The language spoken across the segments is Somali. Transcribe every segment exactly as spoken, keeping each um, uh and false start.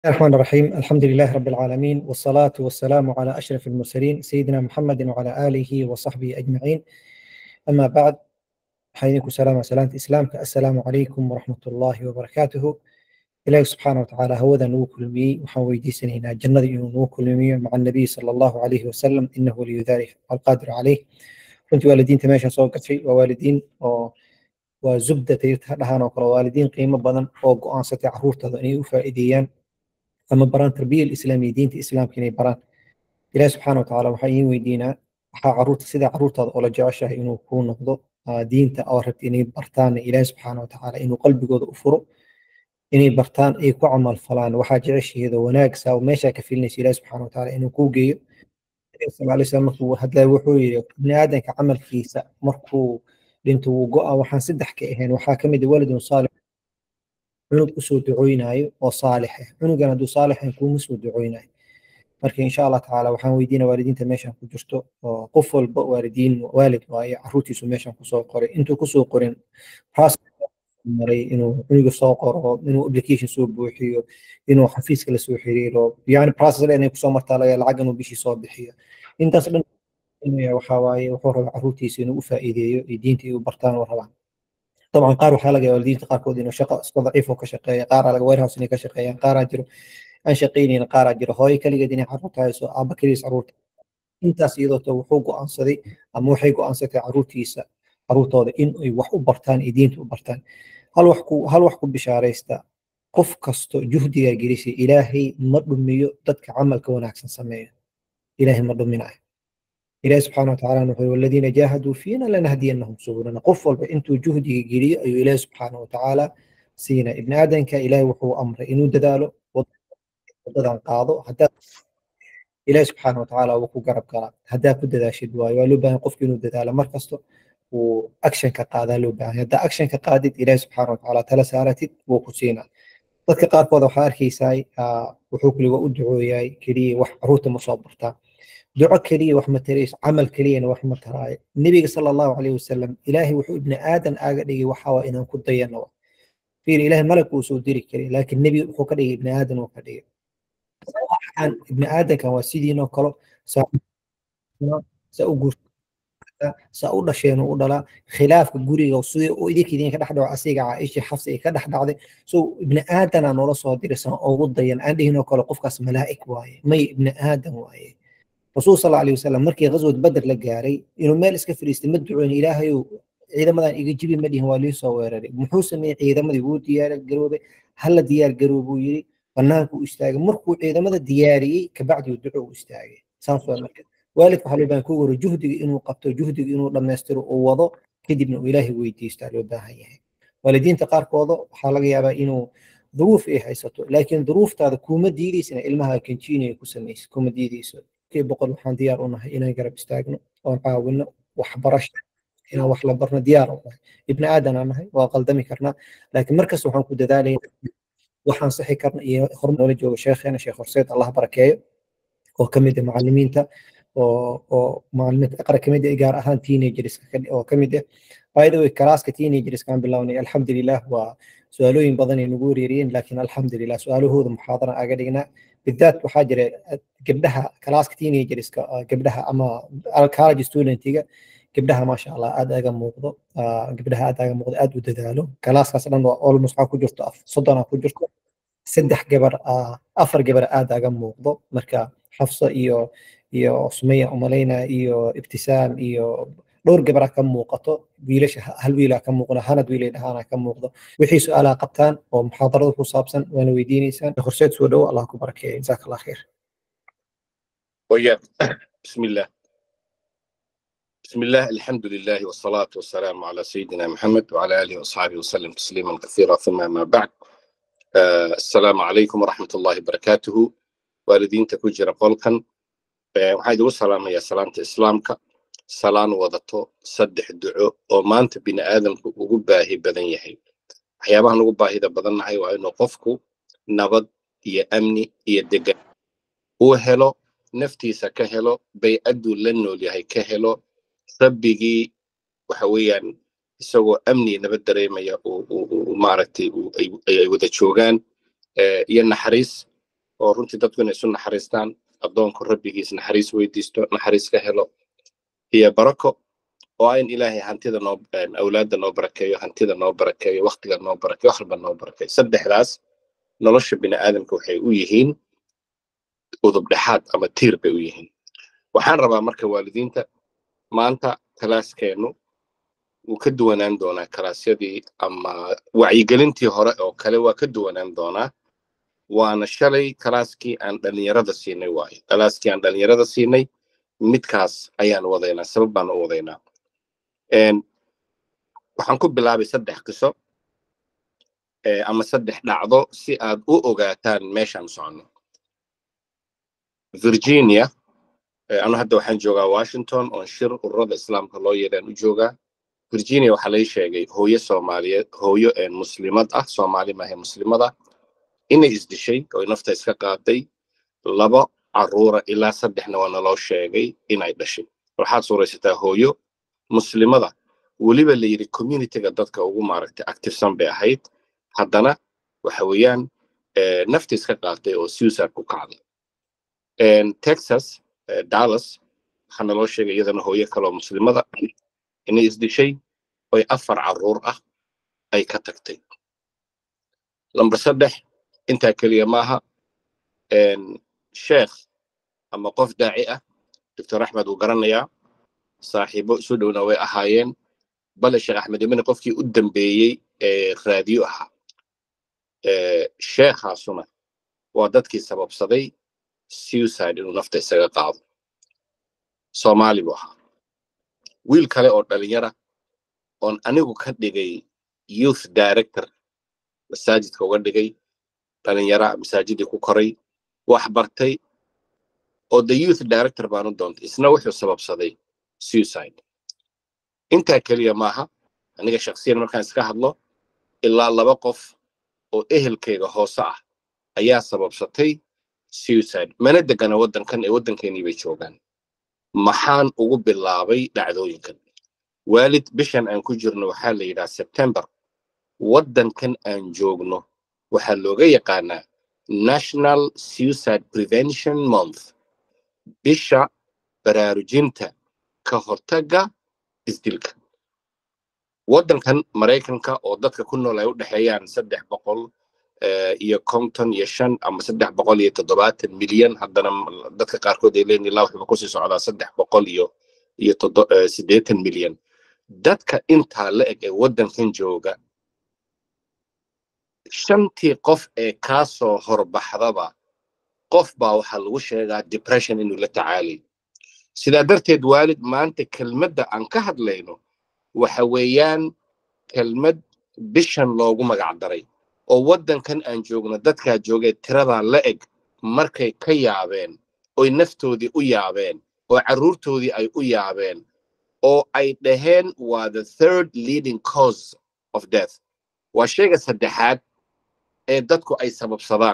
الرحمن الرحيم. الحمد لله رب العالمين، والصلاة والسلام على أشرف المرسلين سيدنا محمد وعلى آله وصحبه أجمعين. أما بعد، حييكم سلام وسلامة إسلامك. السلام عليكم ورحمة الله وبركاته. إلهي سبحانه وتعالى هوذا نوكل مي وحويدي سنين جنة نوكل مي مع النبي صلى الله عليه وسلم، إنه لي ذلك القادر عليه. كنت والدين تماشى صوت شيء ووالدين وزبدة يتهدهان وكلا والدين قيمة بدن أو أنصت عروض تضني وفائديان أما بران التربية الإسلامية دين الإسلام كني بران إلهي سبحانه وتعالى وحيين ويدينا وحا عروض سيدا عروض هذا أولا جعشه إنه يكون نقضو دين تأورت إني برتان إلهي سبحانه وتعالى إنه قلبي قد أفره إني برتان إي كو عمل فلان وحا جعشه هذا وناقسا وماشا كفيلنس إلهي سبحانه وتعالى إنه كوغي صلى الله عليه وسلم مركو هدلا وحوي ابن آدم كعمل كيسا مركو لنتو وقوة وحان سدح كإهين وحا كمد والد صالح عنق أسو دعويناي وصالحه عنق أنا دو صالح يكون مسو دعويناي. marka insha Allah taala waxaan weydiinaa waalidiinta meeshan ku jirto oo qof walba waalidiin waalid waaye caruurtiisu meeshan ku soo qoray intuu ku soo qorin maray inuu cunuga soo qoro, inuu application soo buuxiyo, inuu xafiiska la soo xiriiro, yani process inay ku soo martaa laga lacag inuu bishii soo bixiyo. intaas dhan waxa waaye wuxuu rabaa caruurtiisa inuu u faa'iideeyo iyo diinta ay u bartaan oo rabaan. طبعا qaar waxaa laga yaabaa waalidiinta qaarkood inuu shaqo iska daciif oo ka shaqeeya, qaar laga warehouse inay ka shaqeeyaan, qaar jiro aan shaqeynayna, qaar jiro hooyo kaligeed inay caruurta hayso, aaba kaligiis caruurta. intaas iyadoo wuxuu go'aansaday ama waxay go'aansatay caruurtiisa caruurtooda in ay wax u bartaan iyo diinta u bartaan. hal wax ku hal wax ku bishaaraysta qof kasto juhdiga gelisay ilaahay ma dhumiyo dadka camalka wanaagsan sameeyo. ilaahay ma dhuminayo. ilaahay subxaanahu wa tacaala wuxuu walladina jaahaduu fiina lanahdiyannahum subulana. qof walba intuu juhdiga geliyo ayuu ilaahay subxaanahu wa tacaala siina. ibn aadanka ilaahay wuxuu amray inuu dadaalo wadadan qaado. hadaa ilaahay subxaanahu wa tacaala wuu ku garab galaa hadaa ku dadaashid waayo. waa loo baahan qofku inuu dadaalo mar kasto uu action ka qaadaa loo baahan. hadaa action ka qaadid ilaahay subxaanahu wa tacaala tala saaratid wuu ku siinaa. dadka qaarkood waxaa arkaysaa wuxuu kaliya u ducooyay kaliya wax caruurta ma soo bartaa. duco kaliya wax ma tarayso, camal kaliyana wax ma taraayo. nabiga sala allahu calayhi wasalam ilaahay wuxuu ibni aadan aaga dhigay waxaa waa inaan ku dayano. fiir ilaahay malag uu soo diri karay laakiin nebi wuxuu ka dhigay ibni aadan uu ka dhigay. ibni aadankan waa sidiinoo kale saa u guursa saa u dhasheen u dhalaa. khilaafka guriga sidii uu idinka idinka dhex dhaco asiga Caaisha Xafsa ay ka dhex dhacday. so ibni aadan aan noola soo diray san ugu dayan aan dhihinoo kale qofkaas malaa'ik waaye may ibni aadan waaye. rasuul sala alayhi wasalam markii ghazwat badr la gaaray inuu meel iska fariistay ma ducoon ilaahayow ciidamadan iga jibi ma dhihin waa lii soo weeraray. muxuu sameeyey? ciidamadii wuu diyaar garoobay. hala diyaar garoobuu yiri banaanku u istaagay. markuu ciidamada diyaariyey kabacdi duco u istaagay. saas waa marka waalidku waxa loo baahan ku waro juhdiga inuu qabto, juhdiga inuu dhammaystiro oo wado, kadibna uu ilaahay weydiisto loo baahan yahay. waalidiinta qaarkooda waxaa laga yaabaa inuu duruuf ay haysato laakiin duruuftaada kuma diidaysa in ilmaha kanjiinaya ku samaysid, kuma diidayso. kii boqol waxaan diyaar u nahay inaan garab istaagno oon caawino waxbarasho inaan wax la barno diyaar u nahay. ibni aadan aan nahay waa qaldami karnaa laakiin markasta waxaan ku dadaalayna waxaan saxi karna iyo hormar noola jooga sheekheena sheekh horseed allah barakeeyo oo ka mid ah macallimiinta oo oo macallimiinta aqra ka mid ah gaar ahaan teenagerska oo ka mid ah. by the way kalaaska teenagerska aan bilownay alxamdulilah waa su'aalooyin badan ay nagu wareeriyeen laakiin alxamdulilah su'aalahooda muxaadara aga dhignaa. بالذات waxaa jira gabdhaha kalaaska teenagerska gabdhaha ama college studentiga gabdhaha ma sha Allah aad aga muuqdo gabdhaha aad aga muuqdo aad u dadaalo. kalaaskaas dhan waa almost waxa ku jirto soddon ku jirto saddex gabar afar gabar aad aga muuqdo. marka Xafsa iyo iyo Sumayya umalayna iyo Ibtisaam iyo dhowr gabar ka muuqato. wiilasha hal wiil ka muuqdo, hanad wiil dhahaana ka muuqdo. wixii su'aalaha qabtaan oo muxaadarada ku saabsan waana weydiinaysaan. horseed soo dhaw Allah ku barakeeyo. jazakallahu khair. ويا بسم الله بسم الله الحمد لله والصلاة والسلام على سيدنا محمد وعلى آله وأصحابه وسلم تسليما كثيرا. ثم ما بعد آه السلام عليكم ورحمة الله وبركاته. والدين تكوجر قولكن وحيد والسلام يا سلامة إسلامك سلام وضطو صدح الدعاء وما أنت بني آدم وقباه بدن يحي حيابها نقباه إذا بدن حي وإنه قفكو نبض يا أمني يا دقا هو هلو naftiisa ka helo bay'adu la nool yahay ka helo rabbigii waxa weeyaan isagoo amni nabad dareemaya oo maaragtay ay wada joogaan iyo naxariis oo runtii dadku inay isu naxariistaan addoonku rabbigiis naxariis weydiisto naxariis ka helo iyo barako oo in ilaahay hantida noo awlaadda noo barakeeyo hantida noo barakeeyo waqtiga noo barakeeyo wax walba noo barakeeyo saddexdaas nolosha bini'aadamka waxay u yihiin udub dhexaad ama tiir bay u yihiin waxaan rabaa marka waalidiinta maanta kalaaskeenu wuu ka duwanaan doonaa kalaasyadii ama wacyigelintii hore oo kale waa ka duwanaan doonaa waana shalay kalaaskii aan dhalinyarada siinay waayo kalaaskii aan dhalinyarada siinay midkaas ayaan wadaynaa sabab baan u wadaynaa waxaan ku bilaabay saddex qiso ama saddex dhacdo si aad u ogaataan meeshaan soconno Virginia anu hadda waxaan joogaa Washington oo shir ururada islaamka loo yeedhaan u joogaa Virginia waxaa lay sheegay hooyo Soomaaliyeed hooyo een muslimad ah Soomaali maahay muslimada inay isdishay oo nafta iska qaaday laba caruura ilaa saddexna waa naloo sheegay inay dhashay waxaad suuraysataa hooyo muslimada weliba la yiri communityga dadka ugu maaragtay activesan bay ahayd haddana waxa weeyaan nafta iska qaaday oo suicide ku kacday Texas Dallas waxaa naloo sheegay iyadana hooyo kaloo muslimada inay isdishay oo afar caruur ah ay ka tagtay lambar saddex intaa keliya maaha sheekh ama qof daaci ah doctor Axmed uu garanayaa saaxiibo isu dhowna way ahaayeen bal sheekh Axmed ibn qofkii u dambeeyay ee raadiyo ahaa ee sheekhaasuna waa dadkii sababsaday suicide inuu nafta isaga qaado Soomaali buu ahaa wiil kale oo dhalinyara oon anigu ka dhigay youth director masaajidka uga dhigay dhalinyara masaajidii ku koray wax bartay oo the youth director baan u doontay isna wuxuu sababsaday suicide intaa keliya maaha aniga shakhsiyan markaan iska hadlo ilaa laba qof oo ehelkayga hoose ah ayaa sababsatay suicide mana degana waddankan ee waddankeenii bay joogaan maxaan ugu bilaabay dhacdooyinkan waalid bishan aan ku jirno waxaa la yidhaha September waddankan aan joogno waxaa looga yaqaanaa National Suicide Prevention Month bisha baraarujinta ka hortagga isdilka waddankan Mareykanka oo dadka ku nool ay u dhaxeeyaan saddex boqol iyo konton iyo shan ama saddex boqol iyo toddobaatan milyan haddana dadka qaarkood ay leeyihiin ilaa wuxuu ku sii socdaa saddex boqol iyo iyo siddeetan milyan dadka intaa la eg ee waddankan jooga shantii qof ee ka soo horbaxdaba qof baa waxa lagu sheegaa depression inuu la tacaalay sidaa darteed waalid maanta kelmadda aan ka hadlayno waxa weeyaan kelmad bishan loogu magac daray oo waddankan aan joogno dadka joogay tirada la eg markay ka yaabeen oo naftoodii u yaabeen oo caruurtoodii ay u yaabeen oo ay dhaheen waa the third leading cause of death waa shayga saddexaad ee dadku ay sababsadaan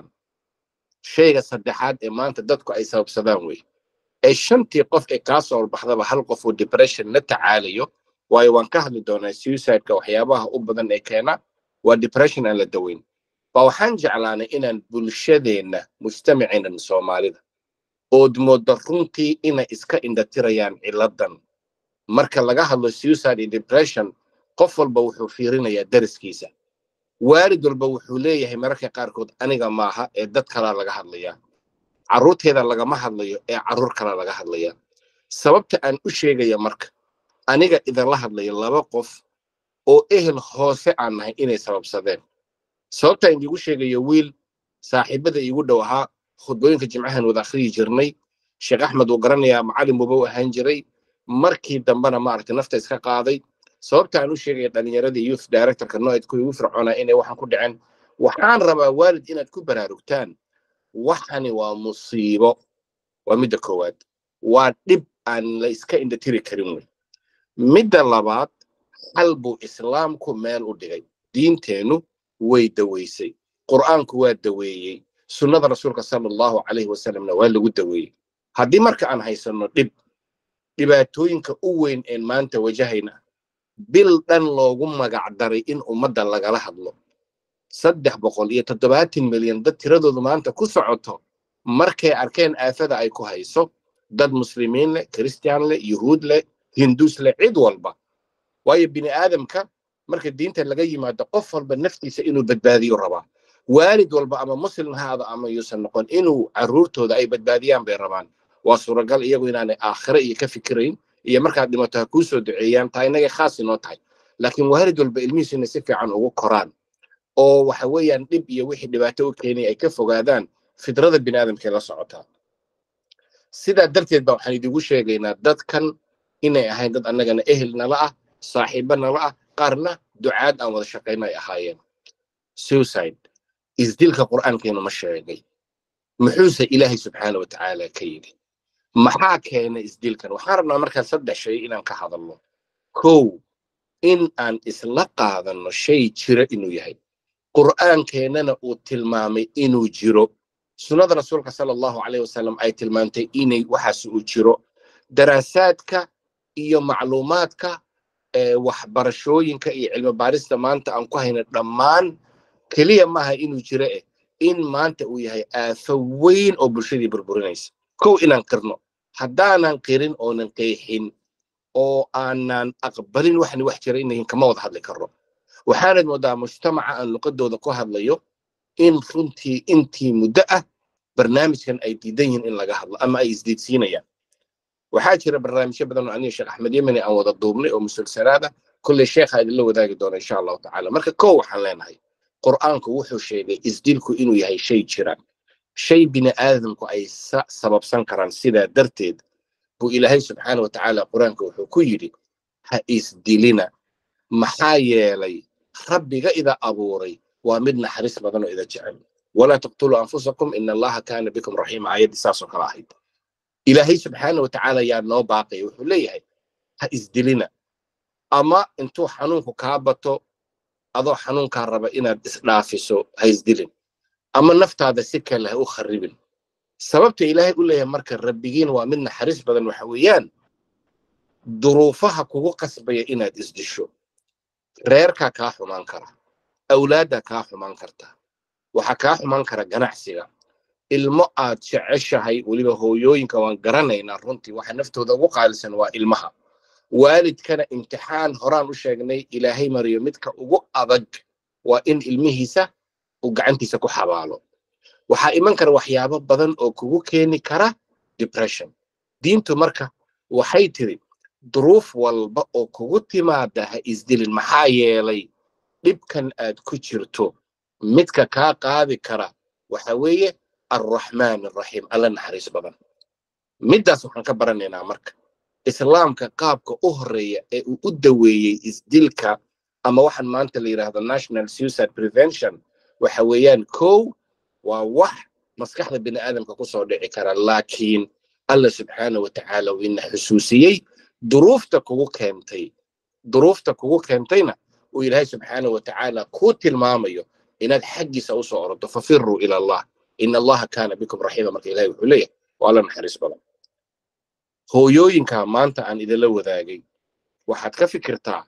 shayga saddexaad ee maanta dadku ay sababsadaan way ee shantii qof ee ka soo horbaxdaba hal qof oo depression la tacaalayo waayo waan ka hadli doonaa suicide-ka waxyaabaha u badan ee keena waa depression aan la daweyn ba waxaan jeclaanay inaan bulshadeena mujtamaceena Soomaalida oo moodo runtii inay iska indhatirayaan ciladan marka laga hadlo suicide and depression qof walba wuxuu fiirinayaa dariskiisa waalid walba wuxuu leeyahay mararka qaarkood aniga maaha ee dad kale laga hadlaya caruurteeda lagama hadlayo ee caruur kale laga hadlaya sababta aan u sheegayo marka aniga idan la hadlayo laba qof oo ehel hoose aan nahay inay sababsadeen sababta aan igu sheegayo wiil saaxiibada igu dhow ahaa khudbooyinka jimcahan wada akhriyi jirnay sheekh Axmed uu garanayaa macallin buu ahaan jiray markii dambana maaragtay nafta iska qaaday sababta aan u sheegay dhalinyaradii youth director-ka nooid ku ugu fircoona inay waxaan ku dhicin waxaan rabaa waalid inaad ku baraarugtaan waxani waa musiibo waa midda koowaad waa dhib aan la iska indhatiri karin wey midda labaad hal buu islaamku meel u dhigay diinteenu way daweysay qur'aanku waa daweeyey sunnada rasuulka sallallahu alayhi wasallamna waa lagu daweeyey haddii marka aan haysano dhib dhibaatooyinka u weyn ee maanta wajahayna bil dhan loogu magac daray in ummadda lagala hadlo saddex boqol iyo toddobaatan milyan dad tiradoodu maanta ku socoto markay arkeen aafada ay ku hayso dad muslimiin leh kristaan leh yuhuud leh hinduus leh cid walba waayo bini aadamka marka diinta laga yimaado qof walba naftiisa inuu badbaadiyo rabaa waalid walba ama muslim ha ahaado ama yuusan noqon inuu caruurtooda ay badbaadiyaan bay rabaan waa suuragal iyagu inaanay aakhire iyo ka fikirayn iyo markaad dhimato ha kuu soo duceeyaan taa inagay khaas inoo tahay laakiin waalid walba ilmihiisu inay si fiican ugu koraan oo waxa weeyaan dhib iyo wixii dhibaato u keenay ay ka fogaadaan fidrada bini aadamkee la socotaa sidaa darteed baa waxaan idigu sheegaynaa dadkan inay ahayn dad annagana ehel nala ah saaxiibo nala ah qaarna ducaad aan wada shaqayna ay ahaayeen suicide isdilka qur'aankeenu ma sheegay muxuuse ilaahay subxaana watacaala ka yidhi maxaa keena isdilkan waxaan rabnaa markaa saddex shay inaan ka hadalno kow in aan isla qaadanno shay jira inuu yahay qur'aankeenana uu tilmaamay inuu jiro sunnada rasuulka sala allahu calayh wasalam ay tilmaantay inay waxaas uu jiro daraasaadka iyo macluumaadka waxbarashooyinka iyo cilmi baarista maanta aan ku hayna dhammaan keliya maaha inuu jiro eh in maanta uu yahay aafo weyn oo bulshadii burburinaysa kow inaan qirno haddaanan qirin oonan qeexin oo aanan aqbalin waxni wax jira inayin kama wada hadli karno waxaanad moodaa mujtamaca aan luqadooda ku hadlayo in runtii intii muddo ah barnaamijkan ay diidan yihiin in laga hadlo ama ay isdiidsiinayaan waxaa jira barnaamijyo badan oo aniga sheekh axmed yemani aan wada duubnay oo musalsalaada kulley sheekha idinla wadaagi doona insha allahu tacaala marka kow waxaan leenahay qur'aanku wuxuu sheegay isdilku inuu yahay shay jira shay bini aadamku ay sababsan karaan sidaa darteed buu ilaahay subxaana wa tacaala qur'aanka wuxuu ku yidhi ha isdilina maxaa yeelay rabbiga ida abuuray waa mid naxariis badan oo ida jecel walaa taqtuluu anfusakum ina allaha kaana bikum raxiima aayaddii saasoo kale ahayd ilaahay subxaana wa tacaala yaa noo baaqaya wuxuu leeyahay ha isdilina ama intuu xanuunku kaa bato adoo xanuunkaa raba inaad isdhaafiso ha isdilin ama naftaada si kale ha u kharribin sababta ilaahay u leeyahay marka rabbigiin waa mid naxariis badan waxa weeyaan duruufaha kugu qasbaya inaad isdisho reerkaa kaa xumaan kara awlaaddaa kaa xumaan karta waxaa kaa xumaan kara ganacsiga ilmo aad jeceshahay weliba hooyooyinka waan garanaynaa runtii waxa naftooda ugu qaalisan waa ilmaha waalidkana imtixaan horaan u sheegnay ilaahay mariyo midka ugu adag waa in ilmihiisa uu gacantiisa ku xabaalo waxaa iman kara waxyaabo badan oo kugu keeni kara depression diintu marka waxay tiri duruuf walba oo kugu timaada ha isdilin maxaa yeelay dhibkan aad ku jirto midka kaa qaadi kara waxa weeye arraxmaan arraxiim alla naxariis badan middaas waxaan ka baranaynaa marka islaamka qaabka u horeeya ee uu u daweeyey isdilka ama waxaan maanta la yidhaahdo national suicide prevention waxa weeyaan kow waa wax maskaxda bini aadamka ku soo dhici kara laakiin alla subxaana wa tacaala uu ina xusuusiyey duruufta kugu keentay duruufta kugu keentayna uu ilaahay subxaana wa tacaala kuu tilmaamayo inaad xaggiisa u soo ordo fafiruu ila allah ina allaha kaana bikum raxiima marka ilahay wuxuu leeyahay waa alla naxariis badan hooyooyinka maanta aan idinla wadaagay waxaad ka fikirtaa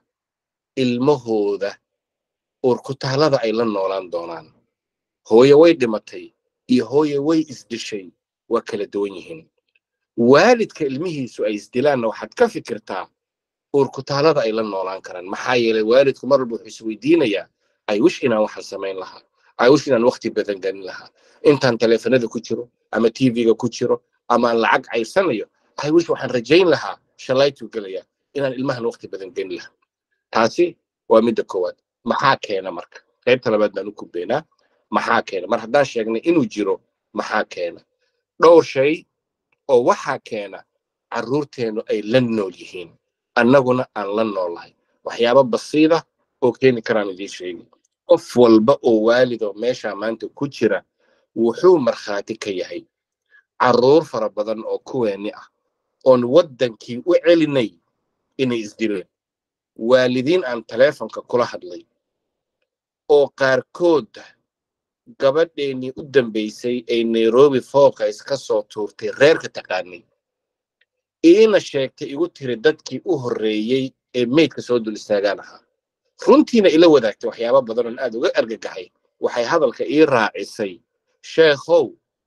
ilmahooda urkutaalada ay la noolaan doonaan hooye way dhimatay iyo hooye way isdishay waa kala duwan yihiin waalidka ilmihiisu ay isdilaanna waxaad ka fikirtaa urkutaalada ay la noolaan karaan maxaa yeelay waalidku mar walba wuxuu isweydiinayaa ay wish inaan waxaan samayn lahaa ay wish inaan waqti badan gelin lahaa intaan taleefanada ku jiro ama tv-ga ku jiro ama aan lacag caysanayo ay wish waxaan rajayn lahaa shalaytuu gelaya inaan ilmahan waqti badan gelin lahaa taasi waa midda koowaad maxaa keena marka qaybta labaad baan u gudbaynaa maxaa keena mar haddaan sheegnay inuu jiro maxaa keena dhowr shay oo waxaa keena carruurteennu ay la nool yihiin annaguna aan la noolahay waxyaabo basiida oo keeni karaan idiin sheegi qof walba oo waalidoo meeshaa maanta ku jira wuxuu markhaati ka yahay carruur fara badan oo kuweeni ah oon waddankii u celinay inay isdileen waalidiin aan taleefonka kula hadlay oo qaarkood gabadheennii u dambaysay ay nairobi fooqa iska soo tuurtay reerka taqaanay iina sheegtay igu tiri dadkii u horreeyey ee meydka soo dul istaagaan ahaa runtiina ila wadaagtay waxyaabo badan oon aad uga argagaxay waxay hadalka ii raacisay sheekhow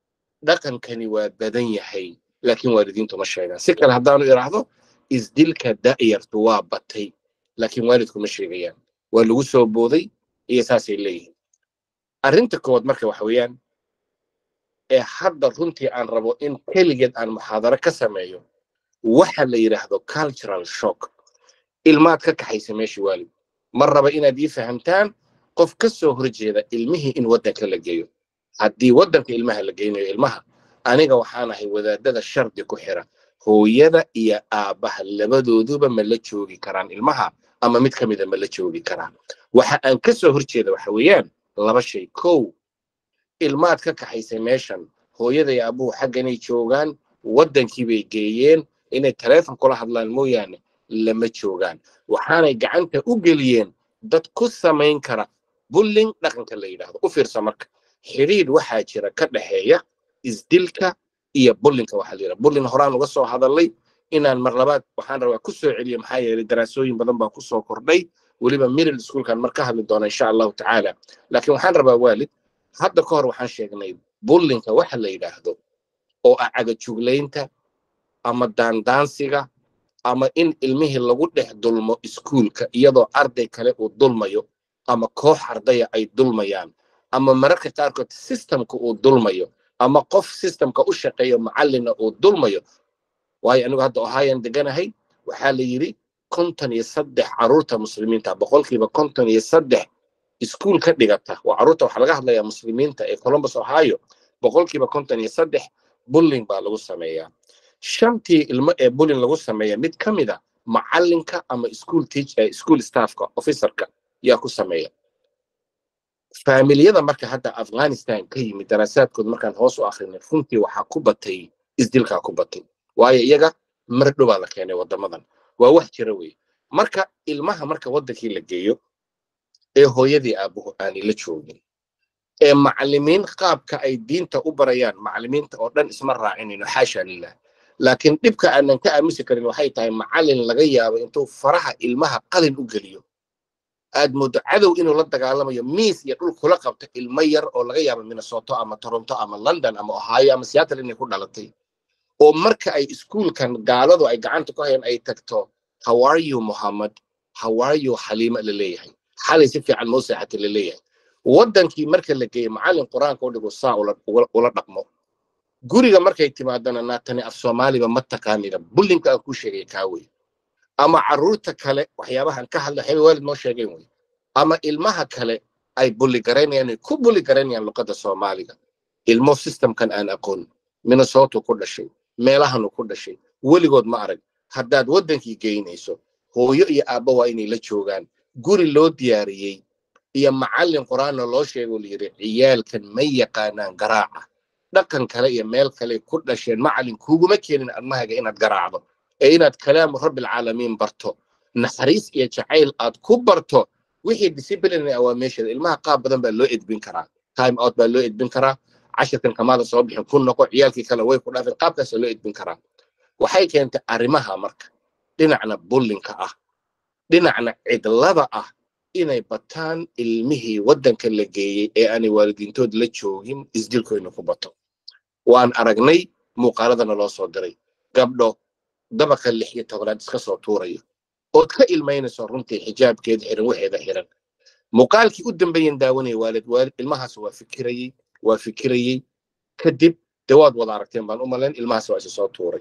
dhaqankani waa badan yahay laakiin waalidiintu ma sheegaan si kale haddaanu iraahdo isdilka da'yartu waa batay laakiin waalidku ma sheegayaan waa lagu soo booday iyo saasay leeyihiin arrinta koowaad marka waxa weeyaan ee hadda runtii aan rabo in keligeed aan muxaadaro ka sameeyo waxa la yidhaahdo cultural shock ilmaad ka kaxaysa meeshii waalid ma raba inaad ii fahamtaan qof ka soo horjeeda ilmihii in waddanka la geeyo haddii waddanka ilmaha la geynayo ilmaha aniga waxaan ahay wadaadada shardi ku xira hooyada iyo aabbaha labadooduba ma la joogi karaan ilmaha ama mid ka mida ma la joogi karaan waxa aan ka soo horjeeda waxa weeyaan laba shay kow ilmaad ka kaxaysay meeshan hooyada iyo aabbuhu xagganay joogaan waddankii bay geeyeen inay taleefon kula hadlaan mooyaane lama joogaan waxaanay gacanta u geliyeen dad ku samayn kara bullying dhaqanka la yidhaahdo u fiirsa marka xiriir waxaa jira ka dhaxeeya isdilka iyo bullyingka waxaa la yidhaha bullying horaan uga soo hadalay inaan mar labaad waxaan rabaa ku soo celiyo maxaa yeelay daraasooyin badan baa ku soo kordhay weliba middle schoolkan mar ka hadli doona insha allahu tacaala laakiin waxaan rabaa waalid hadda ka hor waxaan sheegnay bullyingka waxa la yidhaahdo oo ah cagajuglaynta ama daandaansiga ama in ilmihii lagu dhex dulmo iskuulka iyadoo arday kale uu dulmayo ama koox ardaya ay dulmayaan ama mararka qaarkood systemka uu dulmayo ama qof systemka u shaqeeyo macallina uu dulmayo waayo anigu hadda ohaayan deganahay waxaa la yidhi konton iyo saddex carruurta muslimiinta boqolkiiba konton iyo saddex iskuul ka dhigata waa carruurta waxaa laga hadlayaa muslimiinta ee Columbus Ohio boqolkiiba konton iyo saddex bullying baa lagu sameeyaa shantii ilmo ee bullying lagu sameeya mid ka mid a macallinka ama school teacher school staffka officerka yaa ku sameeya faamiliyada marka hadda Afghanistan ka yimid daraasaadkood markaan hoos u akhrinay runtii waxaa ku batay isdilka ku batay waayo iyaga mar dhow baa la keenay wadamadan waa wax jira weey marka ilmaha marka wadankii la geeyo ee hooyadii aabuhu aan la joogin ee macallimiin qaabka ay diinta u barayaan macallimiinta oo dhan isma raacinayno xaasha lillah laakiin dhibka aanan ka aamusi karin waxay tahay macallin laga yaabo intuu faraha ilmaha qalin u geliyo aad muddo cadow inuu la dagaalamayo miis iyo dhul kula qabto ilmo yar oo laga yaabo Minnesota ama Toronto ama London ama Ohio ama Seattle inay ku dhalatay oo marka ay iskuulkan gaaladu ay gacanta ku hayaan ay tagto how are you Muhammad how are you Halima laleeyahay xalay si fiican moo saaxatay laleeyahay wadankii marka la geeyo macallin quraanka u dhigo saa ula dhaqmo guriga markay timaadana naatani af Soomaaliba ma taqaanida bullyingka ku sheegay kaaway ama carruurta kale waxyaabahan ka hadlay waalid noo sheegay way ama ilmaha kale ay bully gareynayaan ku bully gareynayaan luqadda Soomaaliga ilmo systemkan aan aqoon Minnesota ku dhashay meelahan ku dhashay weligood ma arag haddaad wadankii geynayso hooyo iyo aabba waa inay la joogaan guri loo diyaariyay iyo macallin quraan loo sheego liiri ciyaalkan ma yaqaanaan garaaca dhaqan kale iyo meel kale ku dhasheen macallin kuuguma keenin armahaga inaad garaacdo ee inaad kalaam rabbil caalamiin barto naxariis iyo jacayl aad ku barto wixii discipline ah meeshada ilmaha qaab badan baa loo edbin karaa time out baa loo edbin karaa cashirkan kamaada soo bixin ku noqo ciyaalkii kale way ku dhaafeen qaabkaas loo edbin karaa waxay keentay arrimaha marka dhinacna bullyingka ah dhinacna cidlada ah inay bataan ilmihii waddanka la geeyay ee aanay waalidiintood la joogin isdilkooyna ku bato waan aragnay muuqaaladana loo soo diray gabdho dabaqa lix iyo tobanaad iska soo tuurayo ood ka ilmaynayso runtii xijaabkeeda xiran waxeeda xiran muuqaalkii u dambeeyeen daawanay waalid waalid ilmahaas waa fikirayay waa fikirayay kadib dawaad wada aragteen baan u malayn ilmahaas waa soo tuuray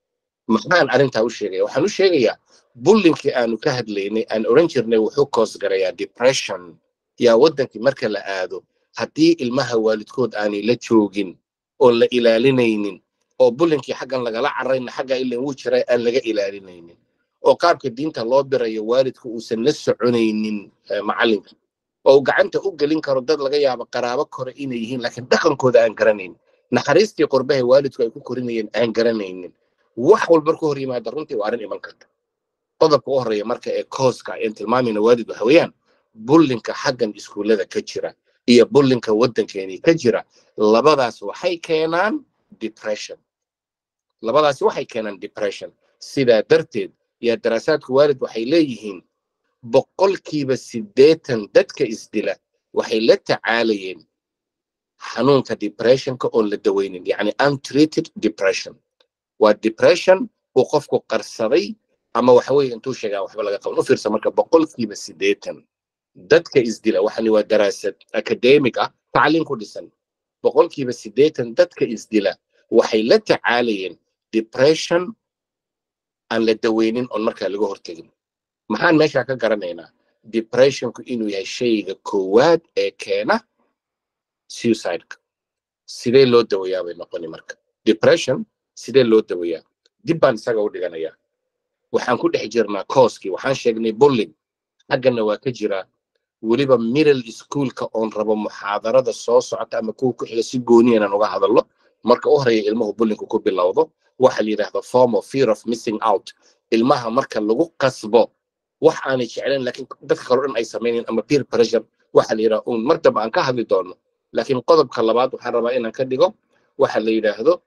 maxaan arintaa u sheegaya waxaan u sheegayaa bullyingkii aanu ka hadlaynay aan oran jirnay wuxuu koos garayaa depression yaa wadankii marka la aado haddii ilmaha waalidkood aanay la joogin oo la ilaalinaynin oo bullyingkii xaggan lagala carrayna xagga ilaa uu jiray aan laga ilaalinaynin oo qaabka diinta loo birayo waalidku uusan la soconaynin macallinka oo gacanta u gelin karo dad laga yaabo qaraabo kore inay yihiin laakiin dhaqankooda aan garanayn naxariistii qurbaha waalidku ay ku korinayeen aan garanaynin wax walba ku hor yimaada runtii waa arrin iman karta qodobka u horeeya marka ee kooska ay tilmaamayna waalid waxa weeyaan bullyingka xaggan iskuulada ka jira iyo bullyingka waddankeena ka jira labadaas waxay keenaan depression labadaas waxay keenaan depression sida darteed ya daraasaadku waalid waxay leeyihiin boqolkiiba siddeetan dadka isdila waxay la tacaalayeen حنونك depression كأون للدوينين يعني untreated depression والdepression وقفكو قرصري أما وحوي أنتو شجع وحبا لغا قبل نفير سمركا بقول في بسيديتن دادك إزدلا وحني ودراسة أكاديميكا تعليم كل سنة بقول في بسيديتن دادك إزدلا وحيلت عاليين depression أن للدوينين أون مركا لغو هرتين محان ماشي عكا قرانينا depression كو إنو يهي شيء كواد إيه كينا suicide sidee loo daweeyaa bay noqoni marka depression sidee loo daweeyaa dib baan isaga u dhiganayaa waxaan ku dhex jirnaa kooskii waxaan sheegnay bullying xaggana waa ka jira weliba middle schoolka oon rabo muxaadarada soo socota ama kuwa ku xiga si gooni inaan uga hadallo marka u horeeya ilmuhu bullingku ku bilowdo waxa la yidhaahdo form of fear of missing out ilmaha marka lagu qasbo wax aanay jeclayn laakiin dadka kale dhan ay samaynayn ama peer pressure waxa la yidhaahdo uun mar damba aan ka hadli doono لكن قضب كلابات وحنا ربعنا كديقو واحد اللي يلاحظه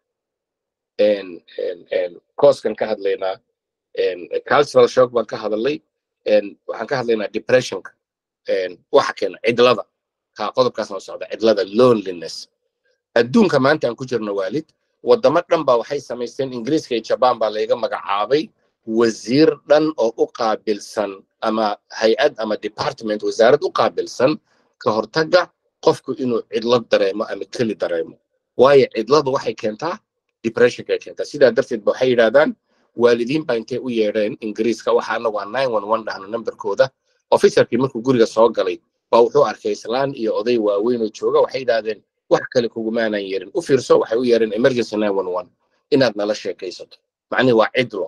إن إن إن كوس كان كهذا لنا إن cultural shock بان كهذا اللي إن وحنا كهذا لنا depression إن واحد كان عدلة كقضب كاسنا صعدة عدلة loneliness الدون كمان تان كجر نوالد والدمات لما وحي سميستين إنجليز كي شبان باليجا مجعابي وزير لن أو أقابل سن أما هيئة أما department وزارة أقابل سن كهرتجع qofku inuu cidlad dareemo ama keli dareemo waayo cidladu waxay keentaa depression ka keentaa sidaa darteed waxay yiraahdaan waalidiin baa intay u yeereen ingiriiska waxaana waa nine one one dhahna numberkooda officerkii markuu guriga soo galay baa wuxuu arkay islaan iyo oday waaweyn oo jooga waxay yiraahdeen wax kale kugumaanaan yeerin u fiirso waxay u yeereen emergency nine one one inaad nala sheekaysato macni waa cidlo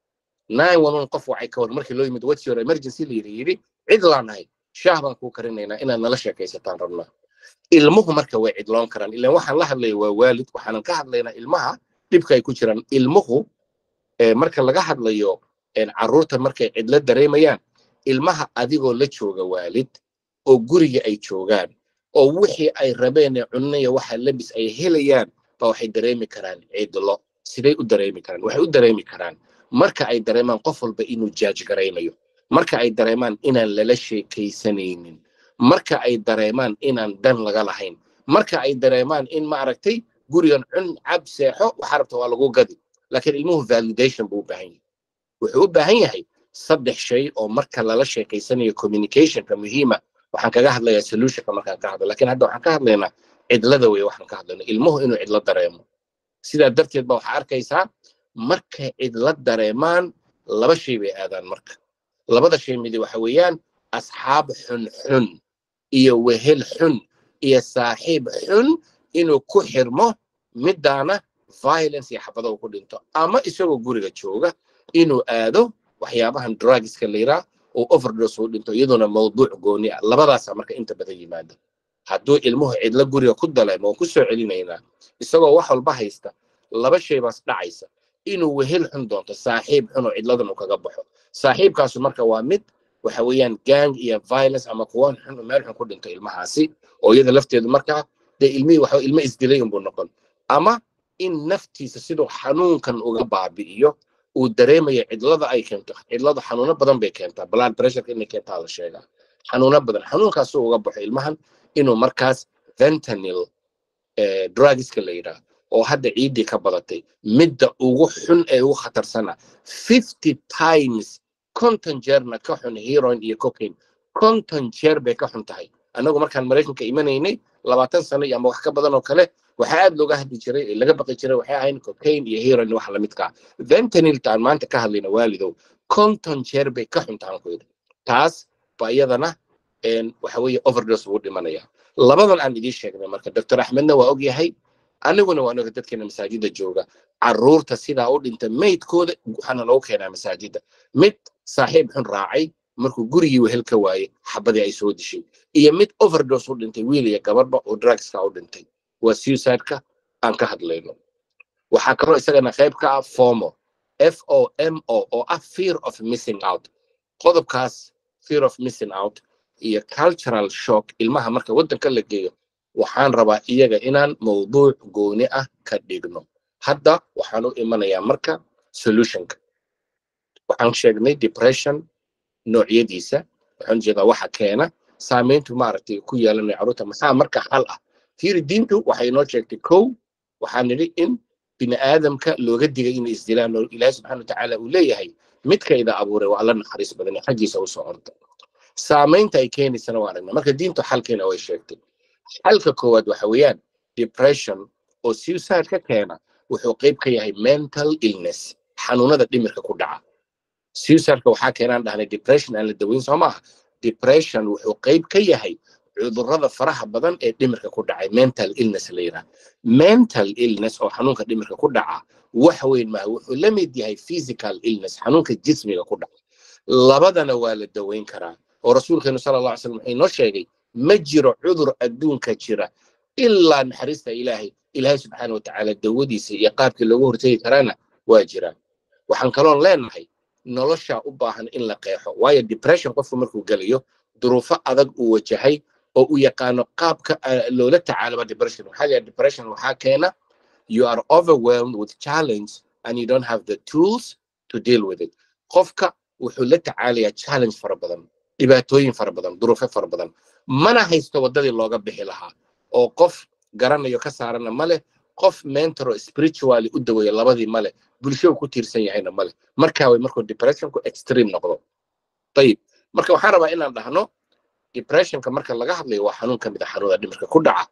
nine one one qof waxay ka war markii loo yimid what's your emergency la yiri cidlaanahay shaaban ku karinaynaa inaad nala sheekaysataan rabnaa ilmuhu marka way cidloon karaan ilaa waxaan la hadlay waa waalid waxaan ka hadlaynaa ilmaha dibka ay ku jiraan ilmuhu ee marka laga hadlayo in caruurta markay cidla dareemayaan ilmaha adigoo la jooga waalid oo guriga ay joogaan oo wixii ay rabeen cunaya waxa labis ay helayaan ba waxay dareemi karaan cidlo sidee u dareemi karaan waxay u dareemi karaan marka ay dareemaan qof walba inuu jaaj gareynayo marka ay dareemaan inaan lala sheekaysanaynin marka ay dareemaan inaan dan laga lahayn marka ay dareemaan in ma aragtay gurigan cun cab seexo waxa rabta waa lagu gadi laakiin ilmuhu validation buu u baahan yahay wuxuu u baahan yahay saddex shay oo marka lala sheekaysanayo communicationka muhiima waxaan kaga hadlayaa solutionka markaan ka hadlo laakiin hadda waxaan ka hadlaynaa cidlada weeye waxaan ka hadlaynaa ilmuhu inuu cidlo dareemo sidaa darteed ba waxaa arkaysaa markay cidlo dareemaan laba shay bay aadaan marka labada shay midi waxa weeyaan asxaab xun xun iyo wehel xun iyo saaxiib xun inuu ku xirmo midaana violence iyo xabado ku dhinto ama isagoo guriga jooga inuu aado waxyaabahan drugska leeyahay oo overdose u dhinto iyaduna mawduuc gooni ah labadaas marka inta badan yimaado hadduu ilmuhu cidla guriga ku daleemo oo ku soo celinayna isagoo wax walba haysta laba shay baas dhacaysa inuu wehel xun doonto saaxiib xun oo cidladan uu kaga baxo saaxiibkaas marka waa mid waxa weeyaan gang iyo violence ama kuwan xun meel xun ku dhinto ilmahaasi oo iyada lafteedu marka de ilmi waxa ilmo isdilay inuu noqon ama in naftiisa sidoo xanuunkan uga baabi'iyo uu dareemayo cidlada ay keento cidlada xanuuno badan bay keentaa blood pressure in keenta la sheegaa xanuuno badan xanuunkaas uu uga baxo ilmahan inuu markaas fentanyl ee drugska la yiraahdo oo hadda ciidii ka badatay midda ugu xun ee ugu khatarsana fifty times konton jeerna ka xun heroin iyo cocaine konton jeer bay ka xun tahay anagu markaan Mareykanka imanaynay labaatan sano ama wax ka badan oo kale waxa aad looga hadli jiray laga baqi jiray waxa ahayn cocaine iyo heroin wax la mid ka fentanyl taan maanta ka hadlayna waalidow konton jeer bay ka xun tahay ku taas bayadana een waxa weeye overdose uu dhimanaya labadan aan idin sheegnay marka Doctor Ahmedna waa og yahay aniguna waan og dadkeena masaajida jooga caruurta sida u dhinta meydkooda waxana loo keenaa masaajida mid saaxiib xun raacay markuu gurigii wehel ka waayay xabadii ay soo dishay iyo mid overdose u dhintay wiil iyo gabadhba oo drugs ka u dhintay waa suicide-ka aan ka hadlayno waxa kaloo isagana qayb ka ah FOMO F O M O oo ah fear of missing out qodobkaas fear of missing out iyo cultural shock ilmaha marka wadanka la geeyo waxaan rabaa iyaga inaan mawduuc gooni ah ka dhigno hadda waxaan u imanayaa marka solutionka waxaan sheegnay depression noocyadiisa waxaan jeedaa waxa keena saameyntu maaragtay ku yeelanay caruurta maxaa marka xal ah fiiri diintu waxay noo sheegtay kow waxaan nidhi in bini aadamka looga digay inay isdilaan oo ilaahay subxaana watacaala uu leeyahay midkayda abuuray waa alla naxariis badan ee xaggiisa u soo orda saamaynta ay keenaysana waa aragnaa marka diintu xalkeena way sheegtay xalka koowaad waxa weeyaan depression oo suicide ka keena wuxuu qayb ka yahay mental illness xanuunada dhimirka ku dhaca suicide-ka waxaa keenaan dhahnay depression aan la daweyn soo maaha depression wuxuu qayb ka yahay cudurrada faraha badan ee dhimirka ku dhacay mental illness la yidhaha mental illness oo xanuunka dhimirka ku dhaca wax weyn maaha wuxuu la mid yahay physical illness xanuunka jismiga ku dhaca labadana waa la daweyn karaa oo rasuulkeenu sala allah alay slam wuxuu inoo sheegay ma jiro cudur adduunka jira ilaa naxariista ilaahay ilaahay subxaana watacaala dawadiisa iyo qaabkii loogu hortegi karaana waa jiraan waxaan kaloon leenahay nolosha u baahan in la qeexo waayo depression qofku markuu gelayo duruufo adag uu wajahay oo uu yaqaano qaabka loola tacaalaba depression waxaa la depression waxaa keena you are overwhelmed with challenge and you don't have the tools to deal with it qofka wuxuu la tacaalayaa challenge fara badan dhibaatooyin fara badan duruufo fara badan mana haysto waddadii looga bixi lahaa oo qof garanayo ka saarana male qof mentor spiritually u daweeya labadii male bulshadu ku tiirsan yahayna male markaa way markuu depressionku extreme noqdo ayib marka waxaan rabaa inaan dhahno depressionka marka laga hadlayo waa xanuun ka mid a xanuunada dhimirka ku dhaca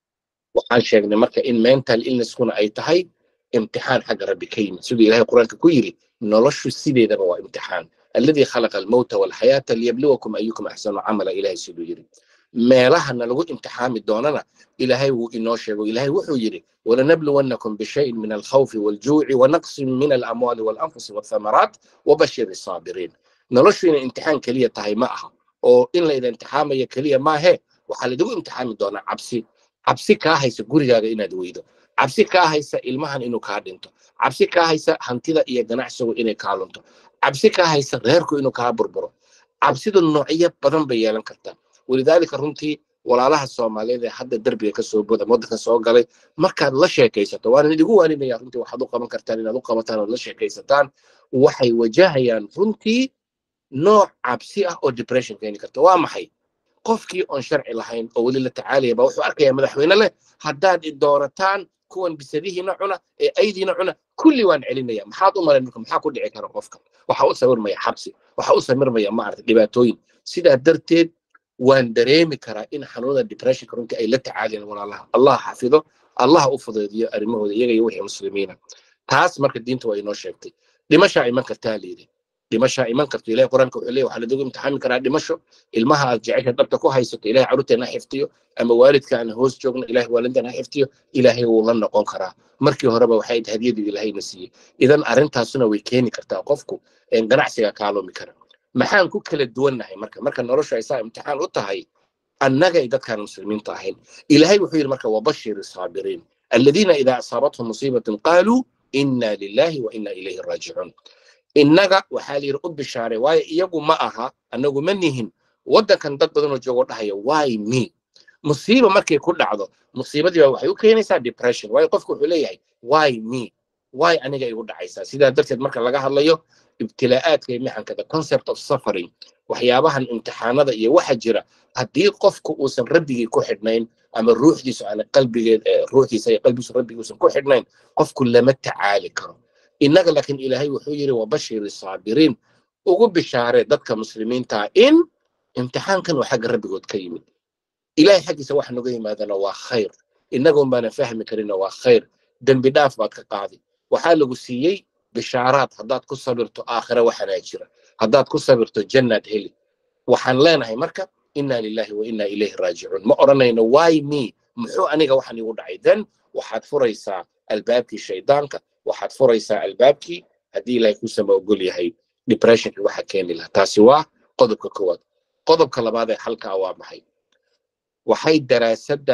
waxaan sheegnay marka in mental illnesskuna ay tahay imtixaan xagga rabbi ka yimid siduu ilaahay qur-aanka ku yidhi noloshu sideedaba waa imtixaan alladii khalaqa almawta walxayaata liyabluwakum ayukum axsanu camala ilaahay siduu yidhi meelahana lagu imtixaami doonana ilaahay wuu inoo sheego ilaahay wuxuu yidhi walanabluwannakum bishayin min alkhawfi waljuuci wanaqsin min alamwaali walanfusi walthamaraat wabashiri saabiriin noloshu inay imtixaan keliya tahay ma aha oo in layda imtixaamaya keliya maahe waxaa laidigu imtixaami doonaa cabsi cabsi kaa haysa gurigaaga inaad weydo cabsi kaa haysa ilmahan inuu kaa dhinto cabsi kaa haysa hantida iyo ganacsigu inay kaa lunto cabsi kaa haysa reerku inuu kaa burburo cabsidu noocyo badan bay yeelan kartaa walidaalika runtii walaalaha soomaaliyeed ee hadda derbiga ka soo boda waddanka soo galay markaad la sheekaysato waana idigu waaninaya runtii waxaad u qaban kartaan inaad u qabataan ood la sheekaysataan waxay wajahayaan runtii nooc cabsi ah oo depression keeni karta waa maxay qofkii oon sharci lahayn oo weli la tacaalaya baa wuxuu arkayaa madaxweyne leh haddaad i doorataan kuwan bisadihiina cuna ee aydiina cuna kulli waan celinaya maxaad u malayn marka maxaa ku dhici kara qofka waxaa u sawirmaya xabsi waxaa u samirmaya maaragtay dhibaatooyin sidaa darteed waan dareemi karaa in xanuunada depressionka runtii ay la tacaalayaan walaalaha allah xafido allah u fudeediyo arrimahooda iyaga iyo wixii muslimiina taas marka diinta waa inoo sheegtay dhimashaa iman kartaa layidhi dhimashaa iman karto ilahay qur-aanka wuxuu leeyahy waxaa ladigu imtixaami karaa dhimasho ilmaha aad jecesha dhabta ku haysato ilahay carruurteena ha xiftiyo ama waalidka aan hoos joogno ilahay waalidkan ha xiftiyo ilaahay wuu la noqon karaa markii horeba waxay hadiyadu ilaahayna siiyey idan arrintaasuna way keeni kartaa qofku ganacsiga kaaloomi kara maxaan ku kala duwannahay marka marka noloshu ay saa imtixaan u tahay annaga ay dadkaan muslimiinta ahayn ilaahay wuxuu yidhi marka wabashiri saabiriin aladiina idaa asaabathum musiibatun qaaluu inna lillahi wa inna ilayhi raajicuun innaga waxaa la yidhi u bishaaray waayo iyagu ma aha annagu ma nihin waddankan dad badanoo joogo dhahaya why me musiiba markay ku dhacdo musiibadii baa waxay u keenaysaa depression waayo qofku wuxuu leeyahay why me why aniga igu dhacaysaa sidaa darteed marka laga hadlayo ibtilaa'aadka iyo mixanka the concept of suffering waxyaabahan imtixaanada iyo waxa jira haddii qofku uusan rabbigii ku xidhnayn ama ruuxdiisu aan qalbigeed ruuxdiisa iyo qalbigiisu rabbigii uusan ku xidhnayn qofku lama tacaali karo innaga laakiin ilaahay wuxuu yidhi wabashiri saabiriin ugu bishaaree dadka muslimiinta in imtixaankan waa xagga rabbigood ka yimid ilaahay xaggiisa waxa noga yimaadana waa khayr innagoon baana fahmi karina waa khayr dembi dhaaf baad ka qaadi waxaa lagu siiyey bishaaraad haddaad ku sabirto aakhira waxanaa jira haddaad ku sabirto jannaad heli waxaan leenahay marka inna lillahi wa inna ilayhi raajicuun ma odhanayno why me muxuu aniga waxan igu dhacay then waxaad furaysaa albaabkii shaydaanka waxaad furaysaa albaabkii haddii ilaahay ku sama ogol yahay depressionka waxa keeni lahaa taasi waa qodobka koowaad qodobka labaad ee halkaa waa maxay waxay daraasadda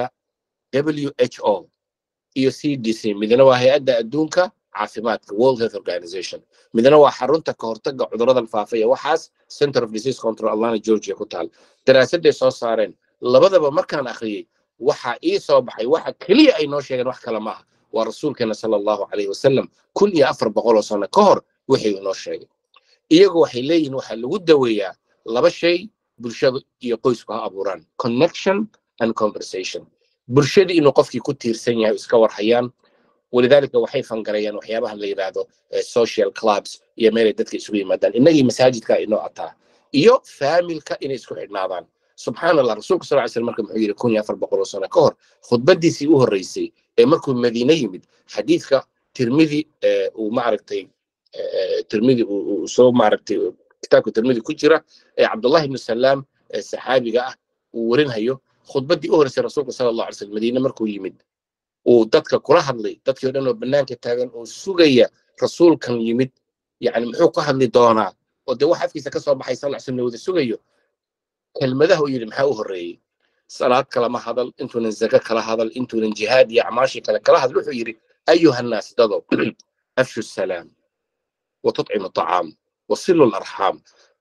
w h o iyo c d c midna waa hay-adda adduunka caafimaadka world health organization midna waa xarunta ka hortagga cudurrada faafaya waxaas center of disease control atlanta georgia ku taal daraasadday soo saareen labadaba markaan akhriyey waxa ii soo baxay waxa keliya ay noo sheegeen wax kale maaha waa rasuulkeena sala allahu calayhi wasalam kun iyo afar boqol oo sano ka hor wixii inoo sheegay iyagu waxay leeyihiin waxaa lagu daweeyaa laba shay bulshadu iyo qoysku ha abuuraan connection and conversation برشدي إنه قفكي كتير سنيا إسكور حيان ولذلك waxay fangarayaan waxyaabaha la yiraahdo social clubs iyo meel dadka isugu yimaadaan inagii masaajidka inoo ataa iyo familka inay isku xidhnaadaan subhanallah rasuulka sallallahu alayhi wasallam markuu wuxuu yiri kun iyo afar boqol sano ka hor khudbadiisii u horeysay ee markuu Madiina yimid xadiidka Tirmidhi uu maaragtay Tirmidhi uu soo maaragtay kitaabka Tirmidhi ku jira ee Abdullah ibn Salam saxaabiga ah uu warinhayo khudbadii u horeysay rasuulka sallallahu alayhi wasallam Madiina markuu yimid ودتك كل هذلي دتك يودنوا بنانك تاجن وسوقية رسول كان يمد يعني محوق هذلي دونا وده واحد في سكسر بحيصل عشان نود السوقية كلمة ده هو يري محاوه الرئي صلاة كلام هذا انتوا الزكاة كلا هذا انتوا الجهاد يا عماشي كلا كلا هذا روحوا يري أيها الناس تضوا أفشوا السلام وتطعموا الطعام وصلوا الأرحام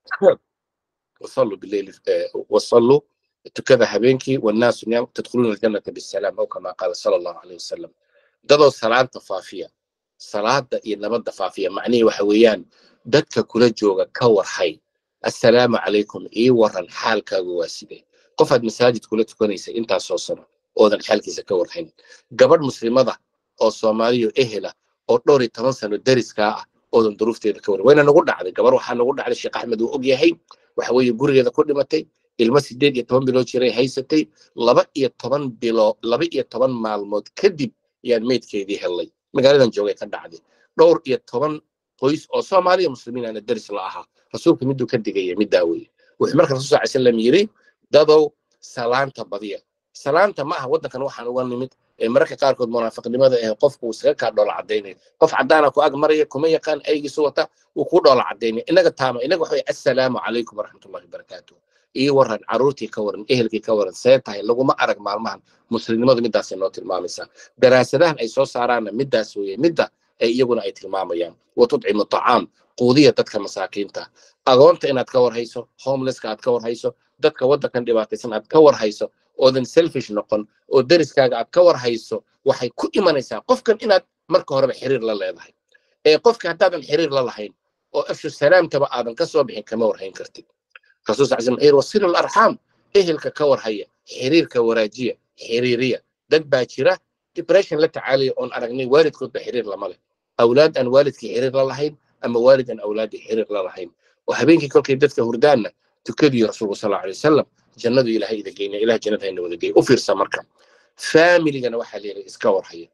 وصلوا بالليل وصلوا كذا هبينكي والناس نيام تدخلون الجنة بالسلام أو كما قال صلى الله عليه وسلم دضوا صلاة طفافية صلاة إنما الضفافية معني وحويان دتك كل جوجا كور حي السلام عليكم إيه ورن حالك جواسيدي قفد مساجد كل تكونيسة أنت صوصنا أوذن حالك إذا كور حين قبل مسلم هذا أو صومالي إهلا أو دوري تمنسن الدرس كا أوذن ظروف تذكر وين نقول على قبل وحنا نقول على الشيخ أحمد وأبي هي وحوي يقول إذا كل متى المسجد يتمن بلو شري هيستي لبا يتمن بلو لبا يتمن معلومات كدب يعني ميت كيدي هلي مقالدان جوغي كدعدي دور يتمن قويس او سومالي مسلمين انا درس لاها رسولك مدو كدغيه مداوي وحمرك رسول صلى الله عليه وسلم يري دادو سلامتا بديا سلامتا ما هو ودنكن waxaan uga nimid ee mararka qaar kood munaafiqnimada ee qofku iska ka dhol cadeynay qof cadaana ku ag maraya kuma yaqaan aygiisu wata uu ku dhol cadeynay inaga taama inaga waxay assalaamu calaykum waraxmatullaahi wabarakaatuh iyo waran caruurtii ka waran ehelkii ka waran seetahay laguma arag maalmahan muslimnimadu midaas ay noo tilmaamaysaa daraasadahan ay soo saaraan midaas weeye midda ay iyaguna ay tilmaamayaan watudcimu tacaam quudiya dadka masaakiinta agoonta inaad ka warhayso homelesska aad ka warhayso dadka waddankan dhibaataysan aad ka warhayso oodan selfish noqon oo deriskaaga aad ka warhayso waxay ku imanaysaa qofkan inaad marka horeba xiriir la leedahay ee qofka haddaadan xiriir la lahayn oo afshu salaamtaba aadan ka soo bixin kama warhayn kartid رسول صلى الله عليه وسلم وصلوا الأرحام إهلك كور هيا حرير كوراجية حريرية دد باكرة ديبريشن لتعالي أن أرغني والد كنت حرير لماله أولاد أن والد كي حرير للهين أما والد أن أولادي حرير للهين وحبينك كل كي ددك هردانا تكدي رسول الله صلى الله عليه وسلم جنة إلهي إذا جينا إله جنة إنه إذا جينا وفير سمركم فاميلي جنا وحالي إسكور هيا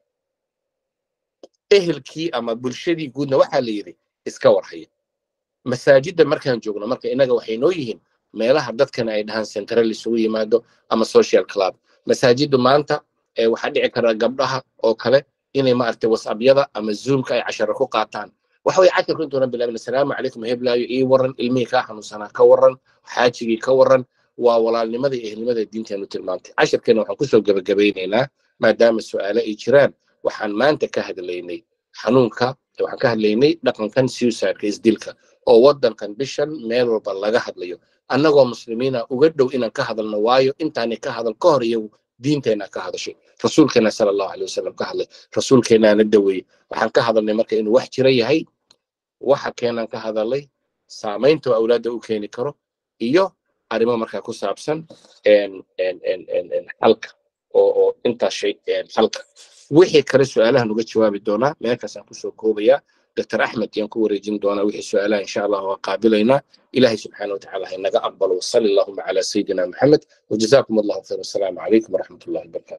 إهلكي أما بلشدي يقولنا وحالي إسكور هيا مساجد markaan joogno marka inaga waxay noo yihiin meelaha dadkan ay dhahan central isugu yimaado ama social club masaajidu maanta ee waxa dhici kara gabdhaha oo kale inay ma artay whatsappyada ama zoomka ay casharo ku qaataan waxa way casharku intuu bilaabay assalaamu calaykum heblaayo ii waran ilmihi ka xanuunsana ka waran xaajigi ka waran waa walaalnimada iyo ehelnimada diinteenu tilmaantay casharkeena waxaan ku soo gabagabeynaynaa maadaama su'aalo ay jiraan waxaan maanta ka hadlaynay xanuunka waxaan ka hadlaynay dhaqankan suicide-ka isdilka oo waddankan bishan meel walba laga hadlayo annagoo muslimiina uga dhow inaan ka hadalno waayo intaanay ka hadal ka hor iyagu diinteena ka hadashay rasuulkeena sallallahu alayhi wasallam ka hadlay rasuulkeenaana daweeyey waxaan ka hadalnay marka inuu wax jira yahay waxa keenan ka hadalay saamaynta awlaadda u keeni karo iyo arrimo markaa ku saabsan een een een een halka oo oo inta shay halka wixii kale su'aalaha nuga jawaabi doonaa meelkaas aan ku soo koobayaa دكتور أحمد ينكو رجين دونا وحي سؤالا إن شاء الله وقابلنا إلهي سبحانه وتعالى إنك أقبل وصلي اللهم على سيدنا محمد وجزاكم الله خير والسلام عليكم ورحمة الله وبركاته.